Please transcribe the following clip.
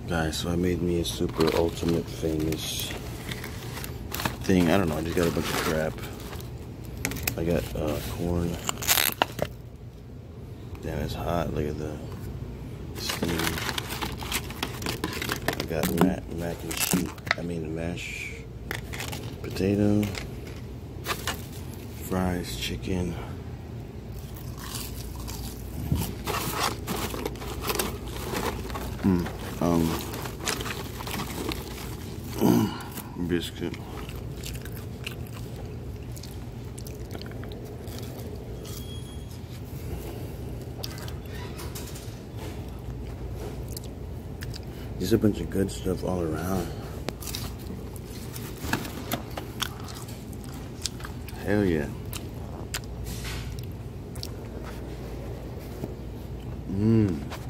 Guys, so I made me a super ultimate famous thing. I don't know, I just got a bunch of crap. I got corn. Damn, it's hot. Look at the steam. I got mac and cheese. I mean, mashed potato, fries, chicken. Biscuit. There's a bunch of good stuff all around. Hell yeah. Mmm.